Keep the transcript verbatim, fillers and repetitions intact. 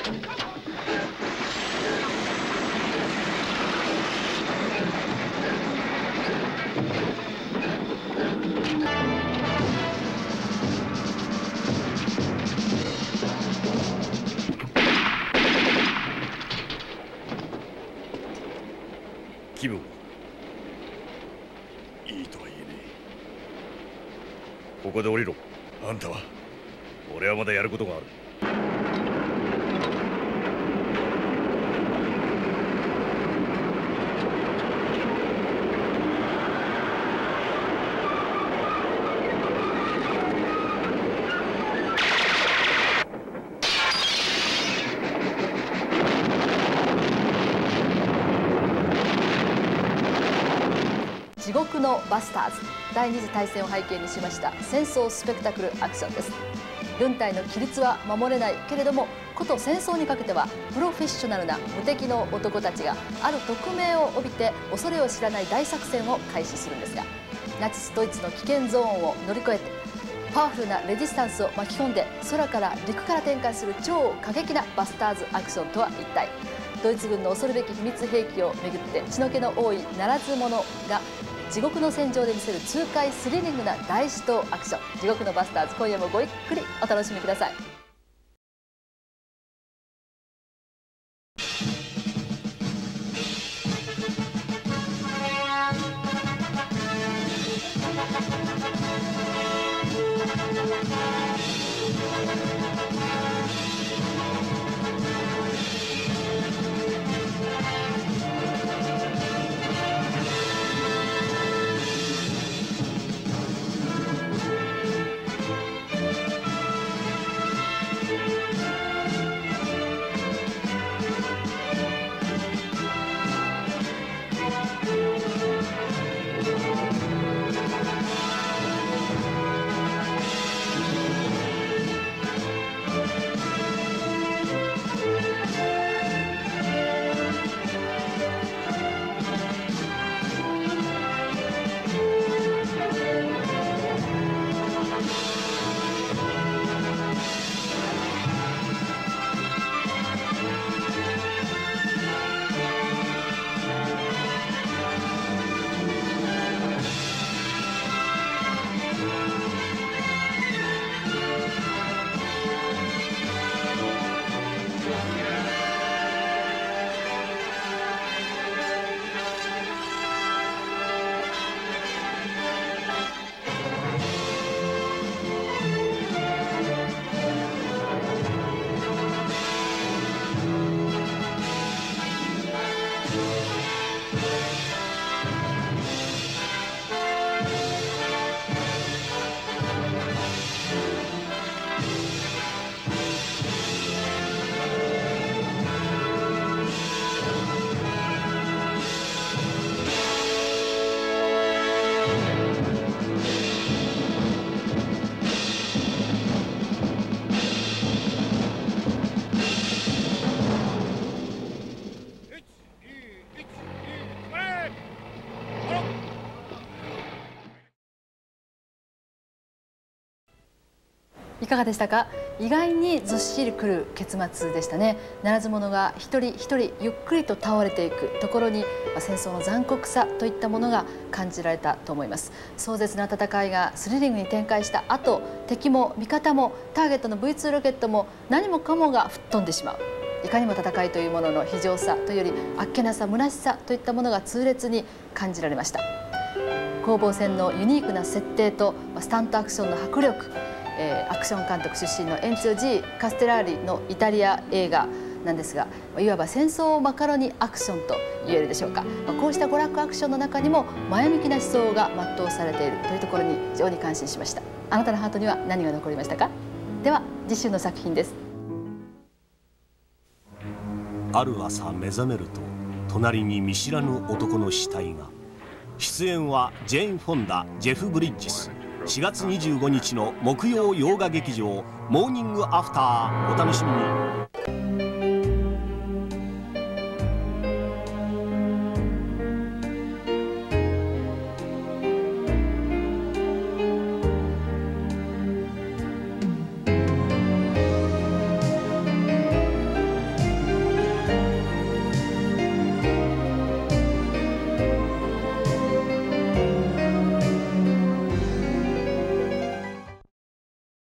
気分いいとは言えねえ。ここで降りろ。あんたは？俺はまだやることがある。 地獄のバスターズ第二次大戦を背景にしました戦争スペクタクルアクションです。軍隊の規律は守れないけれども、こと戦争にかけてはプロフェッショナルな無敵の男たちがある匿名を帯びて恐れを知らない大作戦を開始するんですが、ナチスドイツの危険ゾーンを乗り越えてパワフルなレジスタンスを巻き込んで空から陸から展開する超過激なバスターズアクションとは一体。ドイツ軍の恐るべき秘密兵器をめぐって血の気の多いならず者が地獄の戦場で見せる痛快スリリングな大死闘アクション、地獄のバスターズ、今夜もごゆっくりお楽しみください。いかがでしたか。意外にずっしりくる結末でしたね。ならず者が一人一人ゆっくりと倒れていくところに戦争の残酷さといったものが感じられたと思います。壮絶な戦いがスリリングに展開した後、敵も味方もターゲットの ブイツー ロケットも何もかもが吹っ飛んでしまう。いかにも戦いというものの非常さというよりあっけなさ、虚しさといったものが痛烈に感じられました。攻防戦のユニークな設定とスタントアクションの迫力、えー、アクション監督出身のエンツィオ・ジー・カステラーリのイタリア映画なんですが、いわば戦争マカロニアクションと言えるでしょうか。こうした娯楽アクションの中にも前向きな思想が全うされているというところに非常に感心しました。あなたのハートには何が残りましたか。では次週の作品です。 ある朝目覚めると隣に見知らぬ男の死体が。出演はジェーン・フォンダ、ジェフ・ブリッジス。しがつにじゅうごにちの木曜洋画劇場モーニングアフター、お楽しみに。